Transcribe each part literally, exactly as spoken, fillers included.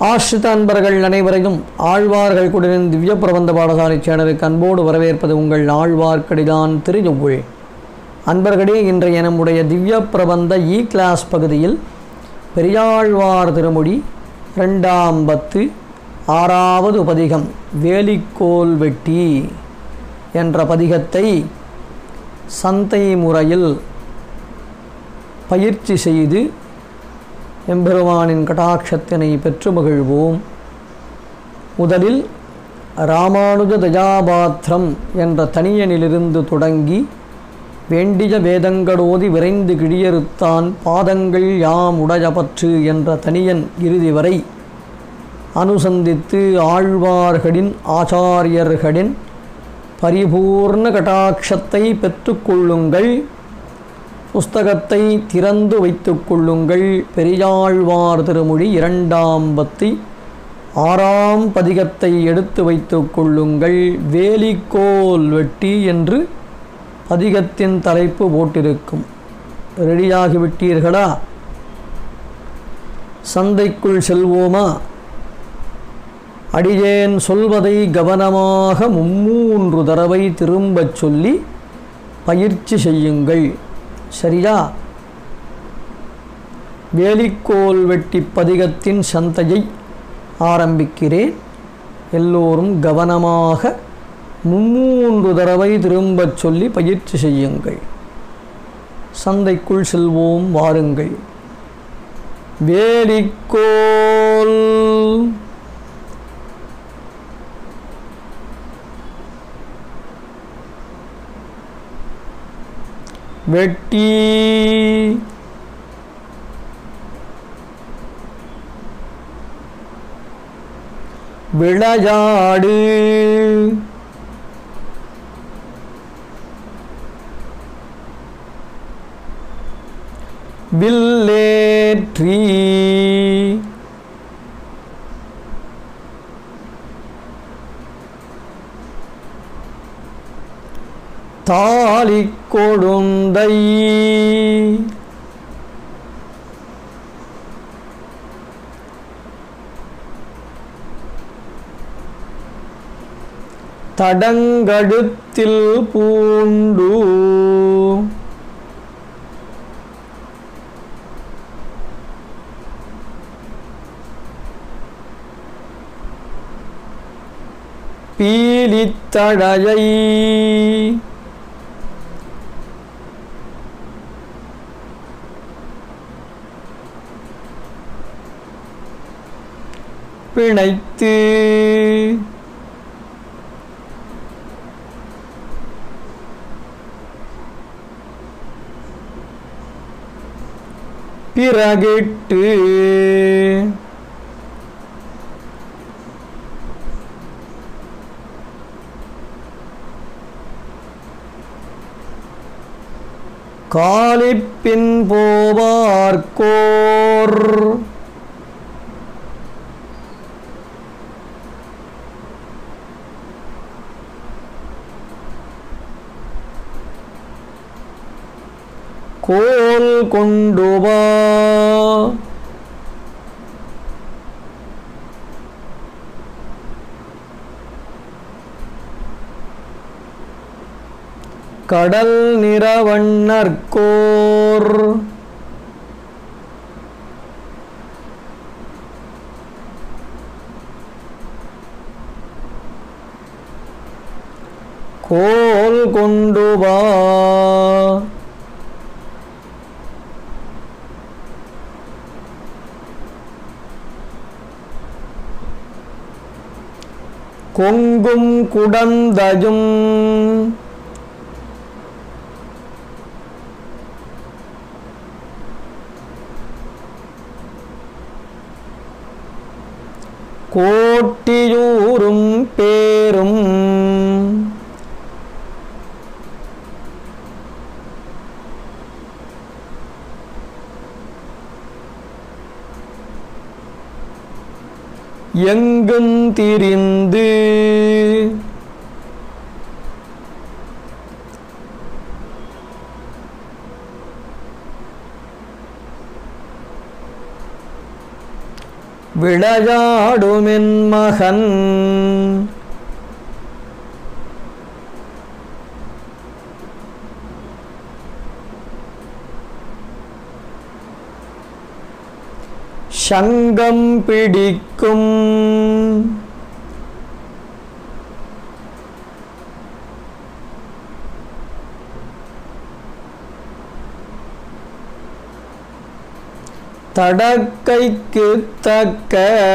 ஆஸ்ரித அன்பர்கள் அனைவரையும் ஆழ்வார்கள் குடிலின் திவ்ய பிரபந்த பாடசாலை சேனலுக்கு அன்போடு வரவேற்பது உங்கள் ஆழ்வார்க்கடிலான் திருஞொவ்வுள். அன்பர்களே, இன்றைய நம்முடைய திவ்ய பிரபந்த இ கிளாஸ் பகுதியில் பெரியாழ்வார் திருமொழி இரண்டாம் பத்து ஆறாவது பதிகம் வேலிக்கோல் வெட்டி என்ற பதிகத்தை சந்தை முறையில் பயிற்சி செய்து எம்பெருமானின் கடாட்சத்தினை பெற்று மகிழ்வோம். முதலில் ராமானுஜ தயாபாத்திரம் என்ற தனியனிலிருந்து தொடங்கி வேண்டிய வேதங்களோதி விரைந்து கிழியறுத்தான் பாதங்கள் யாம் உடையபற்று என்ற தனியன் இறுதி வரை அனுசந்தித்து ஆழ்வார்களின் ஆச்சாரியர்களின் பரிபூர்ண கடாட்சத்தை பெற்றுக்கொள்ளுங்கள். புஸ்தகத்தை திறந்து வைத்து கொள்ளுங்கள். பெரியாழ்வார் திருமொழி இரண்டாம் பத்தி ஆறாம் பதிகத்தை எடுத்து வைத்து கொள்ளுங்கள். வேலிக்கோல் வெட்டி என்று பதிகத்தின் தலைப்பு போட்டிருக்கும். ரெடியாகிவிட்டீர்களா? சந்தைக்குள் செல்வோமா? அடியேன் சொல்வதை கவனமாக மும்மூன்று தடவை திரும்பச் சொல்லி பயிற்சி செய்யுங்கள். சரியா? வேலிக்கோல் வெட்டி பதிகத்தின் சந்தையை ஆரம்பிக்கிறேன். எல்லோரும் கவனமாக மும்மூன்று தடவை திரும்பச் சொல்லி பயிற்சி செய்யுங்கள். சந்தைக்குள் செல்வோம், வாருங்கள். வேலிக்கோல் வெட்டி விளையாடு வில்லேற்றி தாலி கொடுந்தை தடங்கடுத்தில் பூண்டு பீலித்தழையை பிணைத்து பிறகிட்டு காலிப்பின் போவார்கோர் கோல் கொண்டு வா கடல் நிறவண்ணர்கோர் கோல் கொண்டு வா கொங்கும் குடந்தையும் கோட்டியூரும் பேரும் எங்கும் திரிந்து விளையாடுமென் மகன் சங்கம் பிடிக்கும் தடக்கைக்கு தக்க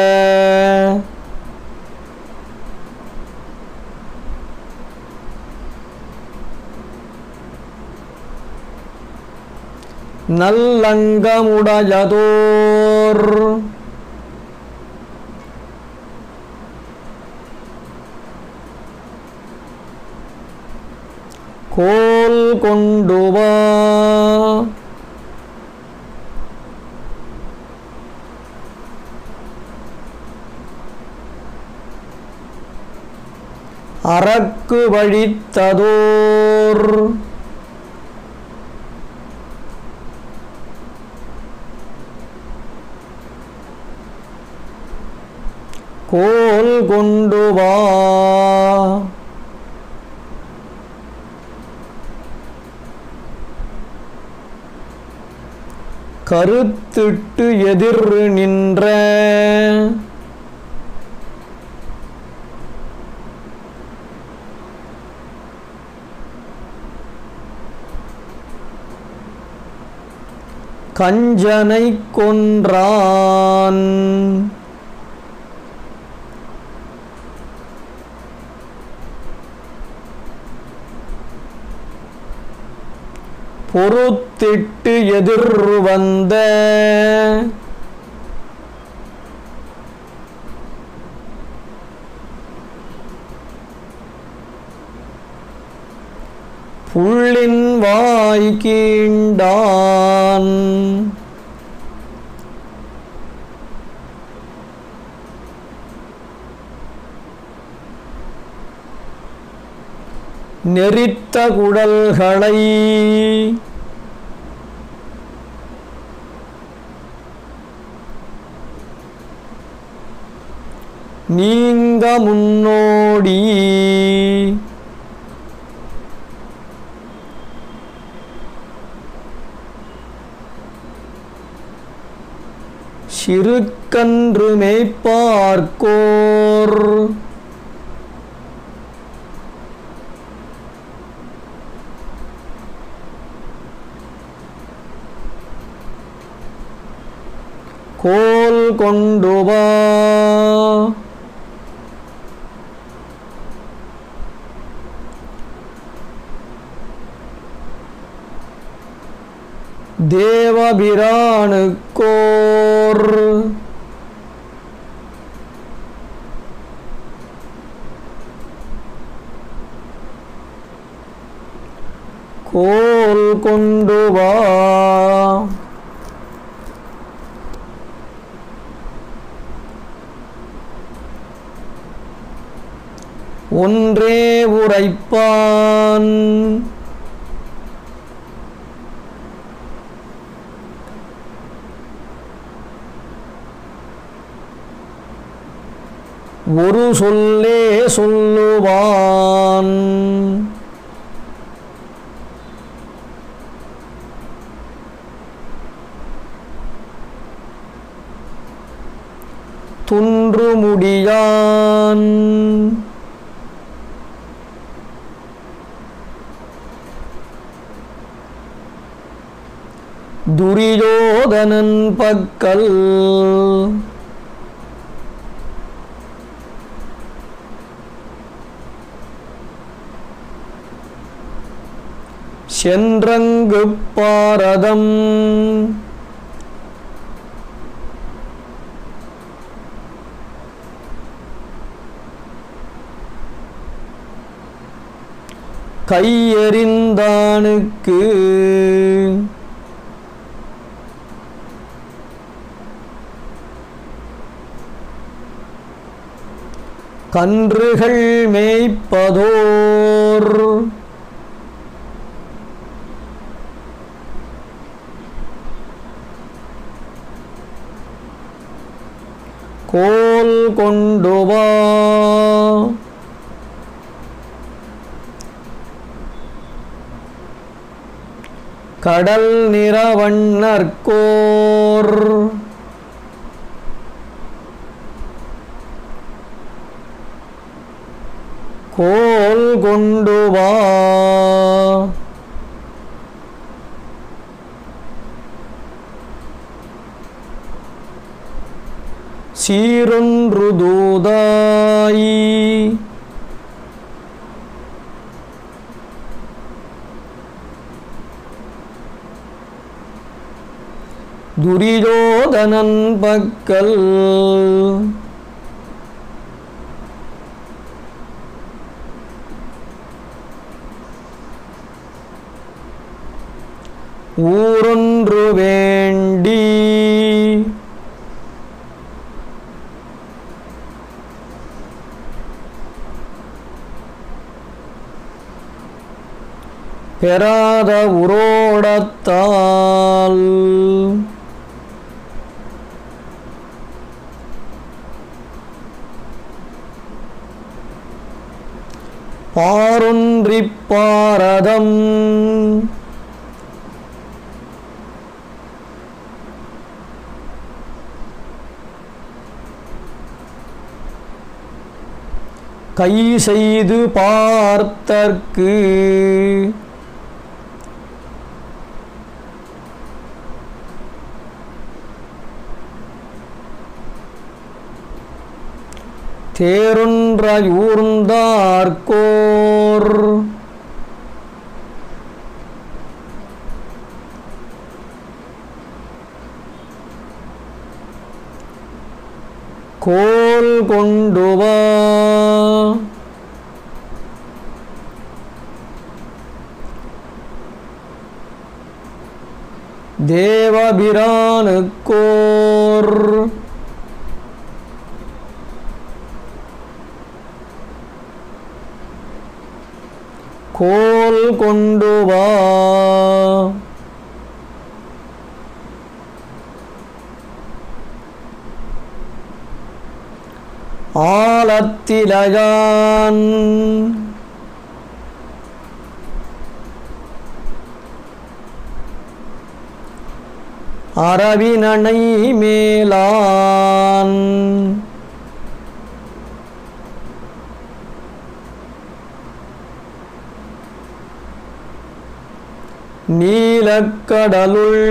நல்லங்கமுடையதோர் கோல் கொண்டு வா அரக்கு வழித்ததோர் கோல் கொண்டு வா கருத்திட்டு எதிர் நின்ற கஞ்சனை கொன்றான் பொறுத்திட்டு எதிர் வந்த புள்ளின் வாய் கீண்டான் நெறித்த குடல்களை நீங்க முன்னோடி சிறுக்கன்று மேய்ப்பார்க்கோர் கோல் கொண்டு வா தேவபிரானுக்கோர் கோல் கொண்டு வா ஒன்றே உரைப்பான் ஒரு சொல்லே சொல்லுவான் துன்று முடியான் துரியோதனன் பக்கல் சென்றங்கு பாரதம் கையெறிந்தானுக்கு கன்றுகள் மேய்ப்பதோர் கோல் கொண்டு வா கடல் நிறவண்ணர்கோர் கோல் கொண்டு வா சீரொன்று தூதாய் துரியோதனன் பக்கல் ஊரொன்று வேண்டி பெறாத உரோடத்தால் பாரொன்றிப் பாரதம் கை செய்து பார்த்தற்கு தேரொன்றையூர்ந்தார்கோர் கோல் கொண்டு வா தேவபிரானுக்கோர் கோல் கொண்டு வா ஆலத்திலயான் அரவினனை மேலான் நீலக்கடலுள்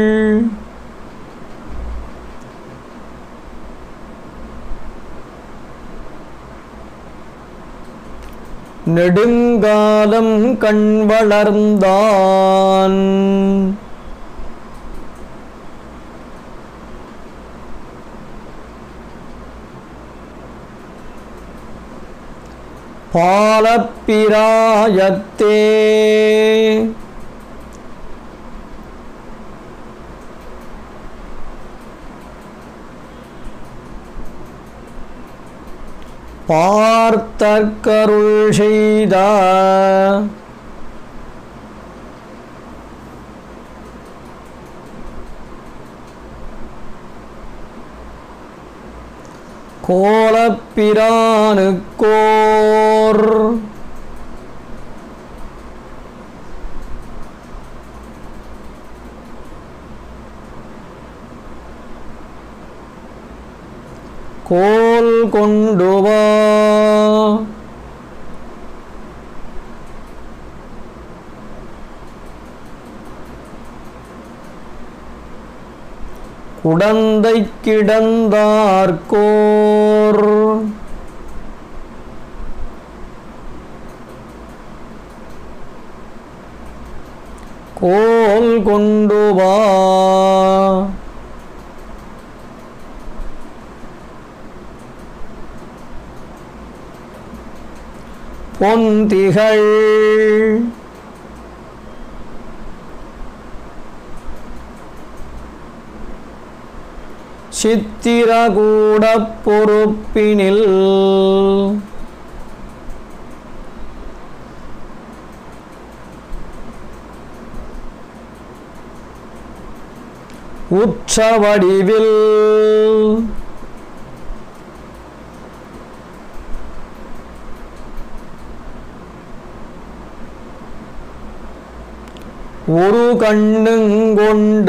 நெடுங்காலம் கண் வளர்ந்தான் பாலப்பிராயத்தே பார்த்தற்கருள் செய்த கோலப்பிரானுக்கோர் கோல் கொண்டு வா குடந்தை கிடந்தார்கோர் கோல் கொண்டு வா பொந்திகள் சித்திரகூடப் பொறுப்பினில் உற்ற வடிவில் ஒரு கண்ணுங்கொண்ட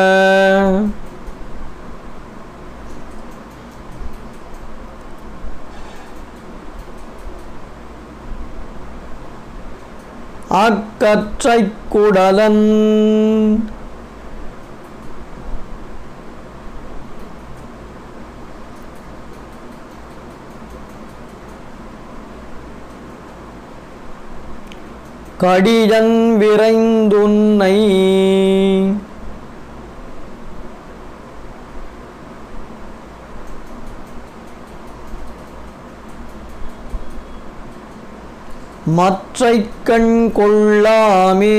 அக்கற்றைக் குடலன் கடியன் விரைந்துன்னை மற்றைக் கண் கொள்ளாமே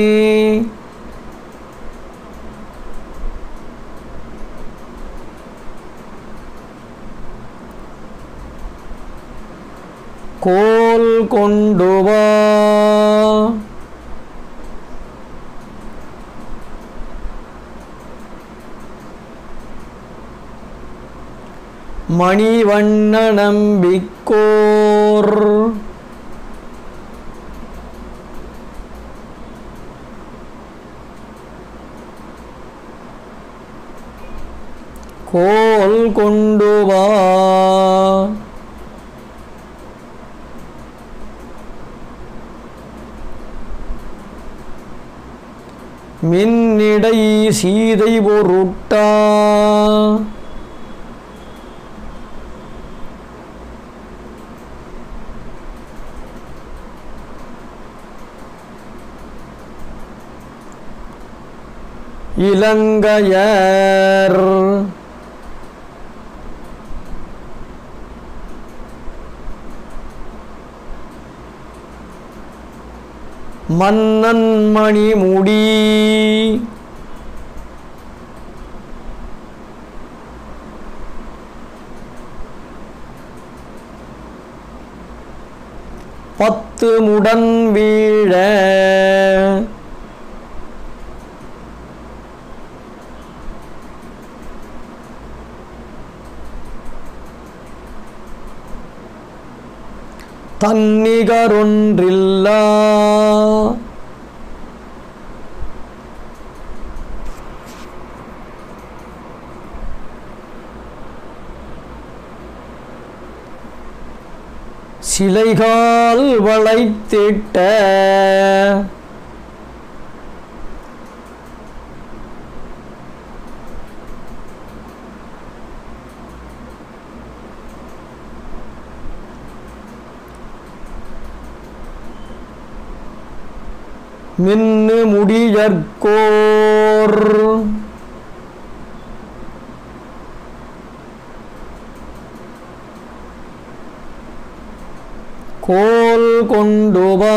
கோல் கொண்டு வா மணிவண்ண நம்பிக்கோர் கோல் கொண்டு வா மின்னிடை சீதை பொருட்டா இலங்கையர் மன்னன் மணிமுடி பத்து முடன் வீழ தன்னிகரொன்றில்லா சிலைகால் வளைத்திட்ட மின்னு முடியற்கோர் கோல் கொண்டு வா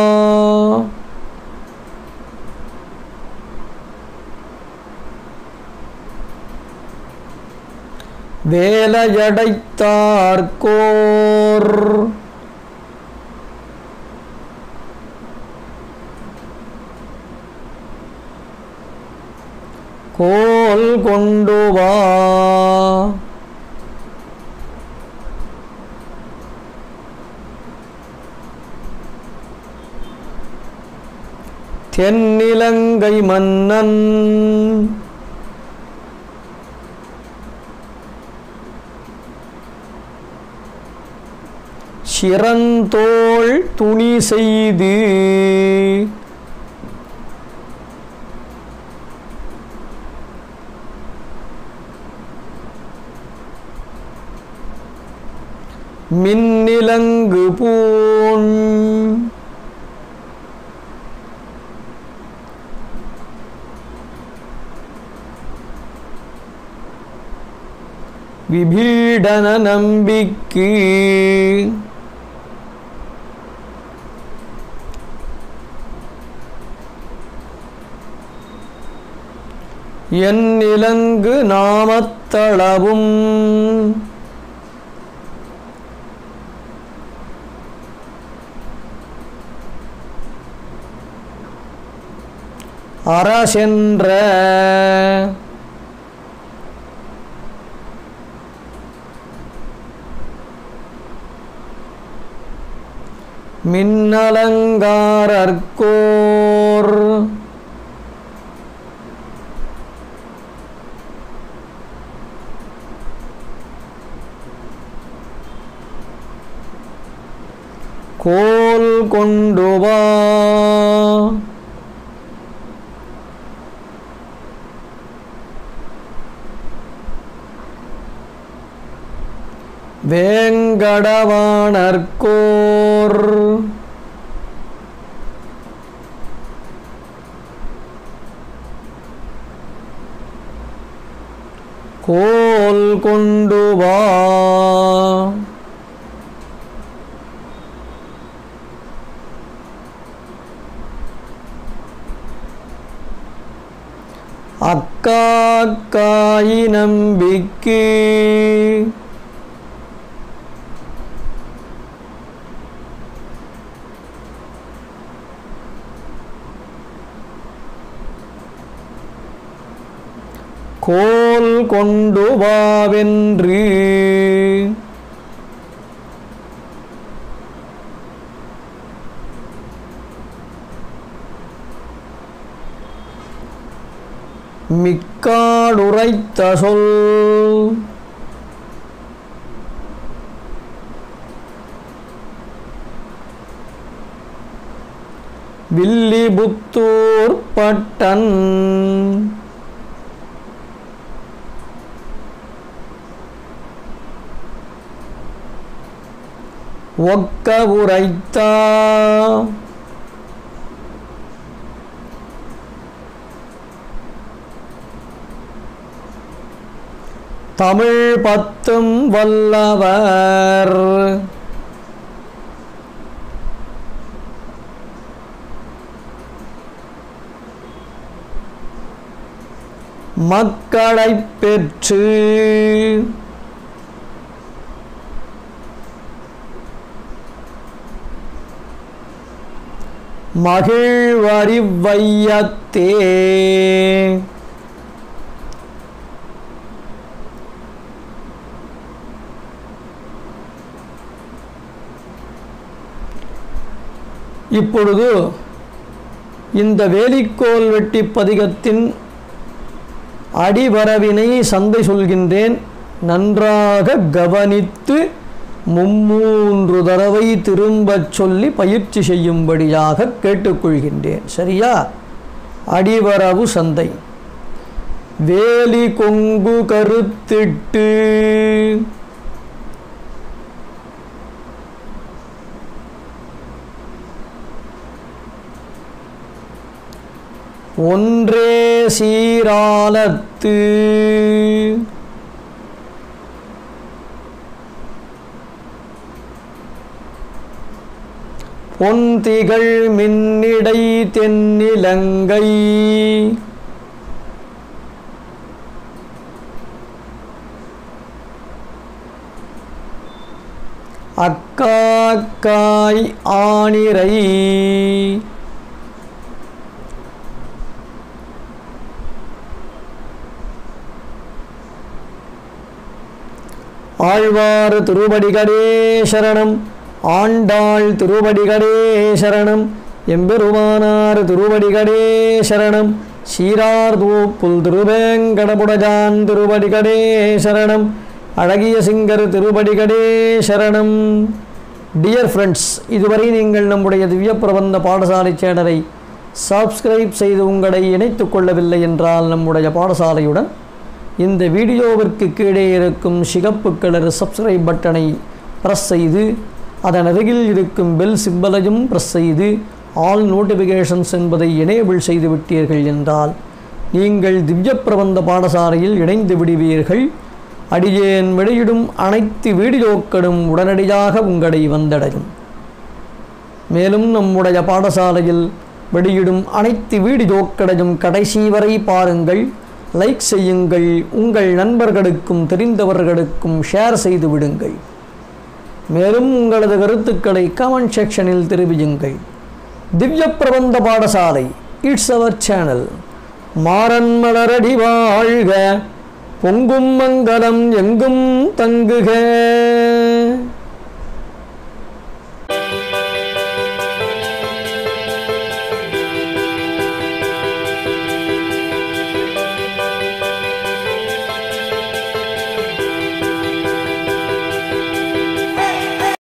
வேலையடைத்தார்கோர் கோல் கொண்டு வா தென்னிலங்கை மன்னன் சிறந்தோள் துணி செய்து மின்னிலங்கு பூண் விபீடன நம்பிக்கு என் இலங்கு நாமத்தளவும் அரசென்ற மின்னலங்காரர்கோர் கோல் கொண்டு வா வேங்கடவாணர்கோர் கோல் கொண்டு வா அக்காக்காயி நம்பிக்கு கோல் கொண்டு வாவென்று மிக்காடுரைத்த சொல் வில்லிபுத்தூர் பட்டன் ஒக்க உரைத்தா தமிழ் பத்தும் வல்லவர் மக்களைப் பெற்று மகிழ்வறிவையத்தே இப்பொழுது இந்த வேலிக்கோல் வெட்டி பதிகத்தின் அடிவரவினை சந்தை சொல்கின்றேன். நன்றாக கவனித்து மும்மூன்று தடவை திரும்பச் சொல்லி பயிற்சி செய்யும்படியாக கேட்டுக்கொள்கின்றேன். சரியா? அடிவரவு சந்தை. வேலி கொங்கு கருத்திட்டு ஒன்றே சீராலத்து பொன்திகள் மின்னிடை தென்னிலங்கை அக்காக்காய் ஆனிரை ஆழ்வார் திருவடிகளே சரணம். ஆண்டாள் திருவடிகளே சரணம். எம்பெருமானார் திருவடிகளே சரணம். சீரார் தூப்புல் திருவேங்கடபுடஜான் திருவடிகளே சரணம். அழகிய சிங்கர் திருவடிகளே சரணம். டியர் ஃப்ரெண்ட்ஸ், இதுவரை நீங்கள் நம்முடைய திவ்ய பிரபந்த பாடசாலை சேனலை சப்ஸ்கிரைப் செய்து உங்களை இணைத்துக் கொள்ளவில்லை என்றால் நம்முடைய பாடசாலையுடன் இந்த வீடியோவிற்கு கீழே இருக்கும் சிகப்பு கலர் சப்ஸ்கிரைப் பட்டனை ப்ரெஸ் செய்து அதன் அருகில் இருக்கும் பெல் சிம்பலையும் ப்ரெஸ் செய்து ஆல் நோட்டிஃபிகேஷன்ஸ் என்பதை எனேபிள் செய்து விட்டீர்கள் என்றால் நீங்கள் திவ்ய பிரபந்த பாடசாலையில் இணைந்து விடுவீர்கள். அடியேன் வெளியிடும் அனைத்து வீடியோக்களும் உடனடியாக உங்களை வந்தடையும். மேலும் நம்முடைய பாடசாலையில் வெளியிடும் அனைத்து வீடியோக்களையும் கடைசி வரை பாருங்கள், லைக் செய்யுங்கள், உங்கள் நண்பர்களுக்கும் தெரிந்தவர்களுக்கும் ஷேர் செய்து விடுங்கள். மேலும் உங்களது கருத்துக்களை கமெண்ட் செக்ஷனில் தெரிவியுங்கள். திவ்ய பிரபந்த பாடசாலை, இட்ஸ் அவர் சேனல். மாறன் மலரடி வாழ்க, பொங்கும் மங்களம் எங்கும் தங்குக.